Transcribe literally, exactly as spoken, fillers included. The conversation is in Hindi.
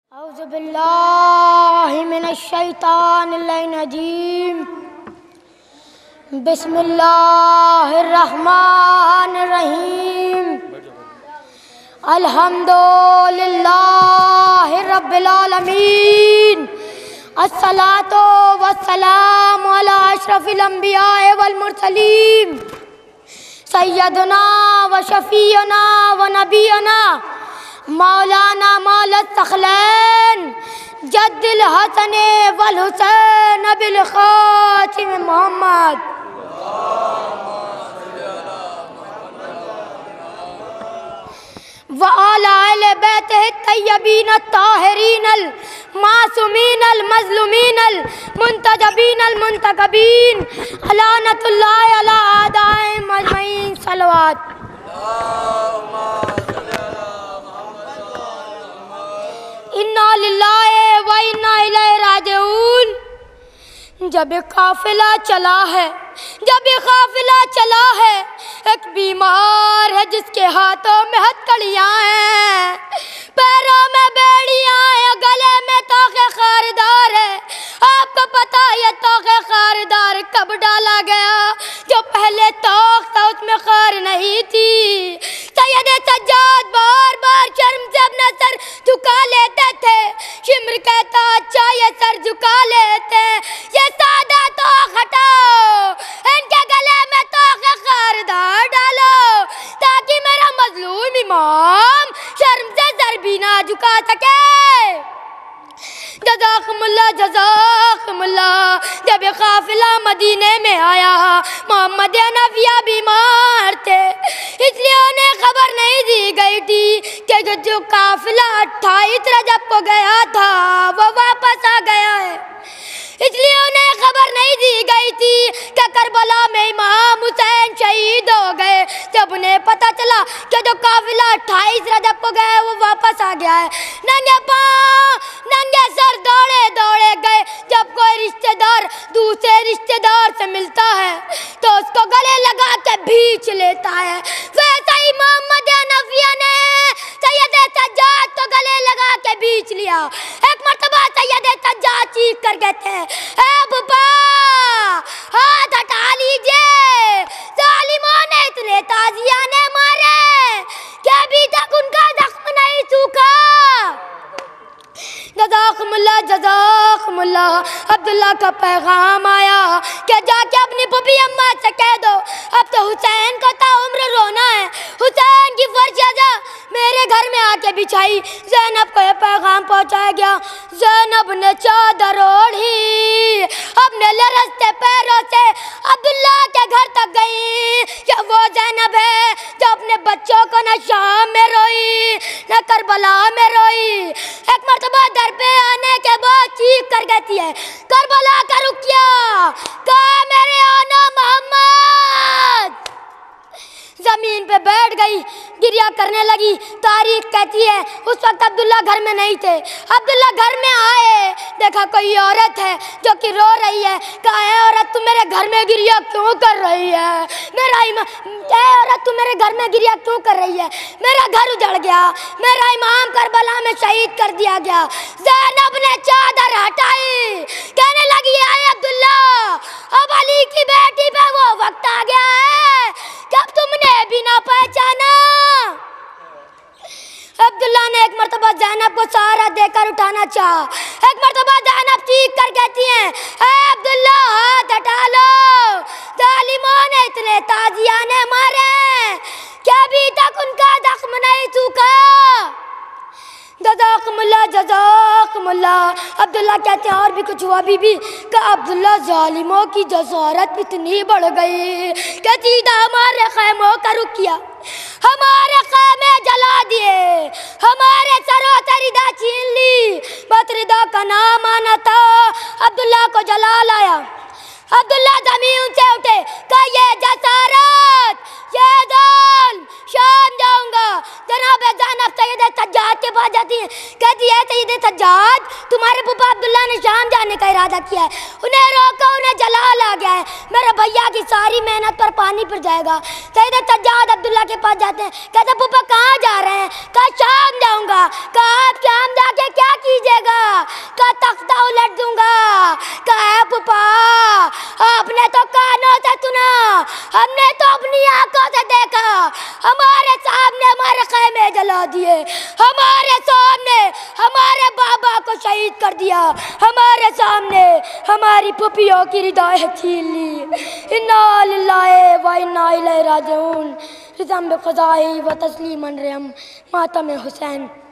औज़ुबिल्लाहि मिनश्शैतानिर्रजीम। बिस्मिल्लाहिर्रहमानिर्रहीम। अल्हम्दुलिल्लाहि रब्बिल आलमीन। अस्सलातु वस्सलामु अला अशरफिल अंबियाए वल मुरसलीन सय्यदना व शफीअना व नबीना मौलाना मौला सखलैन जद्दिल हसन वल हुसैन बिल खातिम मोहम्मद। व आला अहले बैतिहि तय्यबीन अत्ताहिरीन अल मासूमीन अल मज़लूमीन अल मुंतजबीन अल मुंतकबीन लानतुल्लाहि अला आदाइहिम अजमईन। सलवात। इन्ना लिल्लाहि व इन्ना इलैहि राजिऊन। जब एक काफिला चला है, जब एक काफिला चला है, एक बीमार है जिसके हाथों में हथकड़ियाँ हैं, पैरों में बेड़ियाँ हैं, गले में तोखे खारदार है। आपको पता है तोखे खारदार कब डाला गया? जो पहले तोख था उसमें खार नहीं थी। सैयद सज्जाद बार बार शर्म से अपना सर झुका लेते थे। शिम्र कहता अच्छा ये सर झुका लेते, ये सादा तोख हटाओ, इनके गले में तोखे खारदार डालो ताकि मेरा मजलूम इमाम शर्म से सर भी ना झुका सके। जज़ाकुमुल्लाह जज़ाकुमुल्लाह। जब ये काफिला मदीने में आया, मोहम्मद नबिया बीमार थे, इसलिए उन्हें खबर नहीं दी गई थी कि जो काफिला अट्ठाईस रजब को गया था वो वापस आ गया है। इसलिए उन्हें खबर नहीं दी गई थी कि करबला में इमाम हुसैन शहीद हो गए। जब उन्हें पता चला कि जो काफिला अट्ठाईस रजब को गया वो वापस आ गया है, नंगे पाँव नंगे सर दौड़े दौड़े गए। जब कोई रिश्तेदार दूसरे रिश्तेदार से मिलता है तो उसको गले लगा के भींच लेता है। वैसा ही मोहम्मद नबिया ने सैयद सज्जाद तो गले लगा के भींच लिया। एक मर्तबा सैयद सज्जाद चीख कर कहते हैं, ए बुबा हाथ हटा लीजिए, जालिमों ने इतने ताजियाने मारे क्या अभी तक उनका जख्म नहीं सूखा। जज़ाकुमुल्लाह जज़ाकुमुल्लाह। अब्दुल्ला का पैगाम आया कि जाके अपनी पुपी अम्मा से कह दो अब तो हुसैन को ताउम्र रोना है, हुसैन की फर्श आजा मेरे घर में आके बिछाई। ज़ैनब को यह पैगाम पहुँचाया गया। ज़ैनब ने चादर ओढ़ी, अपने लरजते पैरों से अब्दुल्ला के घर तक गई। क्या वो ज़ैनब है जो अपने बच्चों को न शाम में रोई न करबला में रोई? एक मर्तबा दर पे आने के बाद चीख कर कहती है, करबला का रुकिया कहाँ मेरे आना मोहम्मद। जमीन पे बैठ गई, गिरिया करने लगी। तारीख कहती है उस वक्त अब्दुल्ला घर में नहीं थे। अब्दुल्ला घर में आए, देखा कोई औरत है जो कि रो रही है। कहा है औरत तू मेरे घर में गिरिया क्यों कर रही है? मेरा इमाम क्या औरत तू मेरे घर में गिरिया क्यों कर रही है? मेरा घर उजड़ गया, मेरा इमाम करबला में शहीद कर दिया गया। ज़ैनब ने चादर हटाई, कहने लगी आए अब्दुल्ला अब अली की बेटी पे वो वक्त आ गया है जब तुमने भी ना पहचाना। अब्दुल्ला ने एक मर्तबा ज़ैनब को सहारा देकर उठाना चाहा। एक मर्तबा ज़ैनब चीख कर कहती हैं, ए अब्दुल्ला हाथ हटा लो, जालिमों ने इतने ताजियाने मारे क्या अभी तक उनका जख्म नहीं सूखा। जज़ाकुमुल्लाह जज़ाकुमुल्लाह। अब्दुल्ला कहते हैं और भी कुछ हुआ बीबी का अब्दुल्ला जालिमों की जसारत इतनी बढ़ गई कि सीधा हमारे खैमों का रुख किया, हमारे खैमे जला दिए, हमारे सरों से रिदा छीन ली। बस रिदा का नाम आना था, अब्दुल्ला को जला लाया। अब्दुल्ला जमीन से उठे, का ये जसारत ये जान शाम जाऊंगा। जनाब ज़ैनब सैयद सज्जाद के पास जाती है, कहती है सैयद सज्जाद तुम्हारे पुप्पा अब्दुल्ला ने शाम जाने का इरादा किया है, उन्हें रोको, उन्हें जलाल आ गया है, मेरे भैया की सारी मेहनत पर पानी फिर जाएगा। सैयद सज्जाद अब्दुल्ला के पास जाते हैं, कहते पुप्पा कहाँ जा रहे हैं? कहा शाम जाऊंगा। कहा आप शाम जाके क्या कीजिए? आंखों से देखा, हमारे सामने हमारे खैमे जला दिए, हमारे सामने हमारे बाबा को शहीद कर दिया, हमारे सामने हमारी पुपियों की रिदाएं छीन ली। इन्ना लिल्लाहि व इन्ना इलैहि राजिऊन। रिज़म खुदाई व तस्लीमन रहम मातम हुसैन।